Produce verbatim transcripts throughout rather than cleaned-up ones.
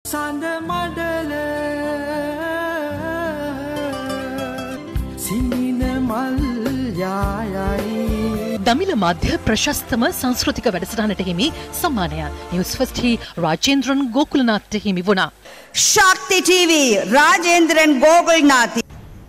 සඳ මඩල සිහින මල් යායයි. දමිළ මාධ්‍ය ප්‍රශස්තම සංස්කෘතික වැඩසටහනට හිමි සම්මානය නිවුස් ෆස්ට් හි රාජේන්ද්‍රන් ගෝකුලනාථ හිමි වුණා. ශක්ති ටීවී රාජේන්ද්‍රන් ගෝකුලනාථ.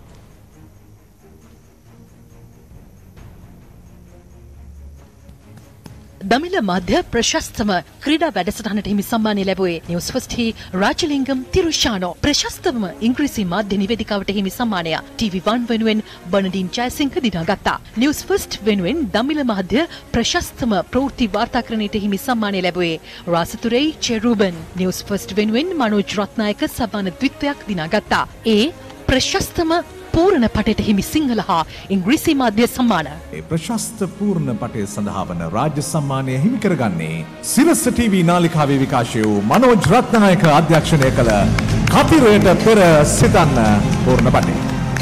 දමිළ මාධ්‍ය ප්‍රශස්තම ක්‍රීඩා වැඩසටහනට හිමි සම්මානය ලැබුවේ නිවුස් ෆස්ට් හි රාජලිංගම් තිරුෂානෝ. ප්‍රශස්තම ඉංග්‍රීසි මාධ්‍ය නිවේදිකාවට හිමි සම්මානය ටීවී වන් වෙනුවෙන් බර්නඩින් ජයසිංහ දිනාගත්තා. නිවුස් ෆස්ට් වෙනුවෙන් දමිළ මාධ්‍ය ප්‍රශස්තම ප්‍රවෘත්ති වාර්තාකරණයට හිමි සම්මානය ලැබුවේ රාසතුරේ චෙරුබන්. නිවුස් ෆස්ට් වෙනුවෙන් මනෝජ් රත්නායක සම්මාන ද්විත්වයක් දිනාගත්තා. ඒ ප්‍රශස්තම පූර්ණ පටයට හිමි සිංහල හා ඉංග්‍රීසි මාධ්‍ය සම්මාන. ඒ ප්‍රශස්ත පූර්ණ පටය සඳහා වන රාජ්‍ය සම්මානය හිමි කරගන්නේ සිරස ටීවී නාලිකාවේ විකාශය වූ මනෝජ් රත්නායක අධ්‍යක්ෂණය කළ කතිරයට පෙර සිතන්න පූර්ණ පටය.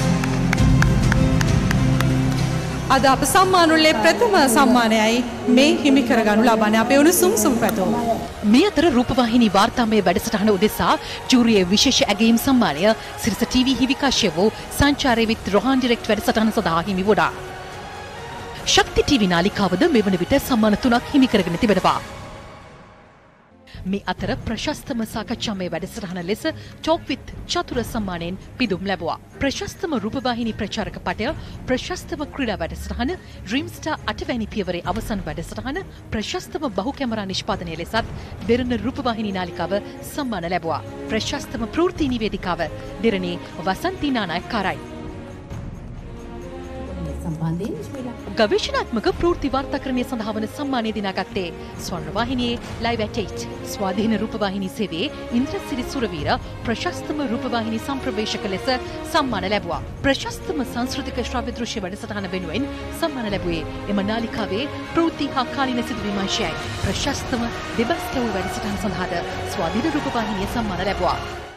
අද අප සම්මානුල්ලේ ප්‍රථම සම්මානයයි මේ හිමි කරගනු ලබන්නේ. අපේ උණුසුම් සුම් පැතුම්. මේ අතර රූපවාහිනී වාර්තාමය වැඩසටහන උදෙසා ජූරියේ විශේෂ ඇගයීම් සම්මානය සිරස ටීවී හි විකාශය වූ සංචාරය විත් රොහාන් ඩිරෙක්ට් වැඩසටහන සඳහා හිමි වුණා. ශක්ති ටීවී නාලිකාවද මෙවන විට සම්මාන තුනක් හිමි කරගෙන තිබෙනවා. මේ අතර ප්‍රශස්තම සාකච්ඡාමය වැඩසටහන ලෙස ටොප් විත් චතුර සම්මානයෙන් පිදුම් ලැබුවා. ප්‍රශස්තම රූපවාහිනී ප්‍රචාරක පටය, ප්‍රශස්තම ක්‍රීඩා වැඩසටහන, ඩ්‍රීම් ස්ටාර් අටවැනි පියවරේ අවසන් වැඩසටහන, ප්‍රශස්තම බහු කැමරා නිෂ්පාදනය ලෙසත් දෙරණ රූපවාහිනී නාලිකාව සම්මාන ලැබුවා. ප්‍රශස්තම ප්‍රවෘත්ති නිවේදිකාව දෙරණේ වසන්ති නානායක්කාරයි. ගවේෂණාත්මක ප්‍රවෘත්ති වාර්තාකරණය සඳහා වන සම්මානය දිනාගත්තේ ස්වර්ණවාහිනියේ ලයිව් ඇට් එයිට් ස්වාධීන රූපවාහිනී සේවයේ ඉන්ද්‍රසිරි සුරවීර ප්‍රශස්තම රූපවාහිනී සම්ප්‍රවේශක ලෙස සම්මාන ලැබුවා. ප්‍රශස්තම සංස්කෘතික ශ්‍රව්‍ය දෘශ්‍ය වැඩසටහන වෙනුවෙන් සම්මාන ලැබුවේ එම නාලිකාවේ ප්‍රවෘත්ති හා කාලීන සිදුවීම් අංශයයි. ප්‍රශස්තම දෙබස් කැවූ වැඩසටහන සඳහාද ස්වාධීන රූපවාහිනිය සම්මාන ලැබුවා.